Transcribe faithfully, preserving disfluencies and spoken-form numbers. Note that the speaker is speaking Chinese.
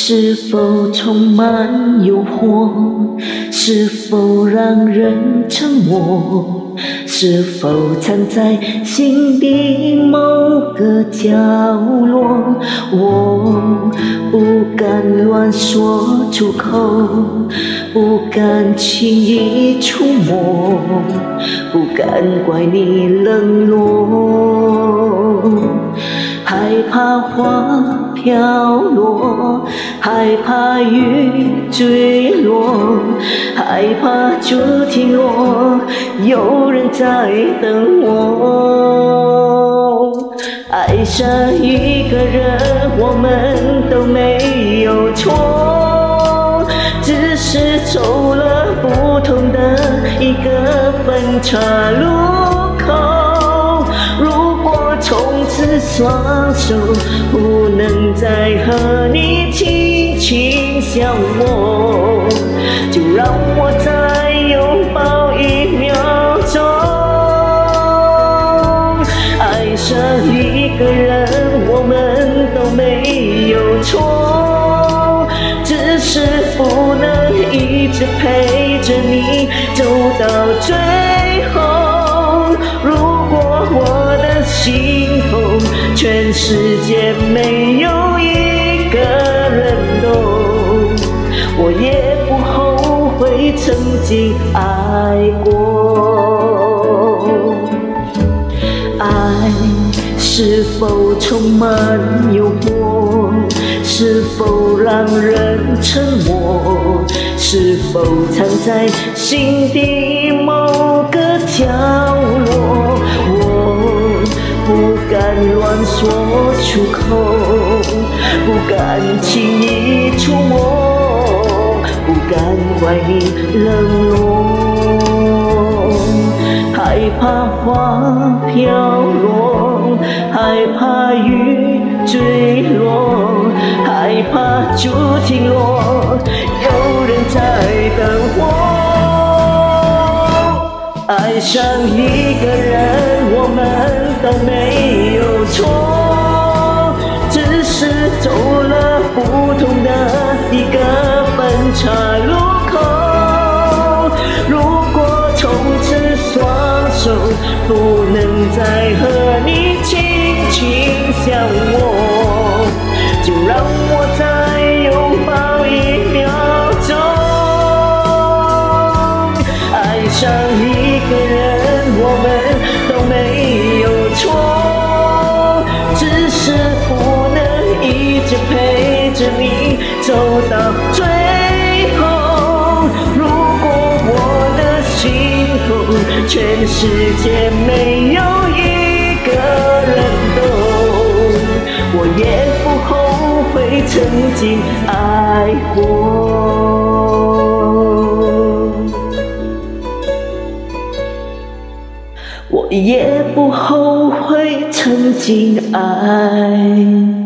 是否充满诱惑？是否让人沉默？是否藏在心底某个角落？我不敢乱说出口，不敢轻易触摸，不敢怪你冷落，害怕花飘落，害怕雨坠落，害怕就停落，有人在等我。爱上一个人，我们都没有错，只是走了不同的一个分岔路口。如果从此双手不能再和你轻轻相握，就让我再拥抱一秒钟。爱上一个人，我们都没有错，只是不能一直陪着你走到最后。如果我的心痛，全世界没有一个人懂，我也不后悔曾经爱过。爱是否充满诱惑？是否让人沉默？是否藏在心底某个角落？我不敢乱说出口，不敢轻易触摸，不敢怪你冷落，害怕花飘落，害怕雨坠落，害怕就停落，有人在等我。爱上一个人，我们都没有错，只是走了不同的一个分岔路口。如果从此双手不能再和你轻轻相握，就让我再拥抱一秒钟。爱上一个人，我们都没有错，只是不能一直陪着你走到最后。如果我的心痛，全世界没有一个人懂，我也不后悔曾经爱过。我也不后悔曾经爱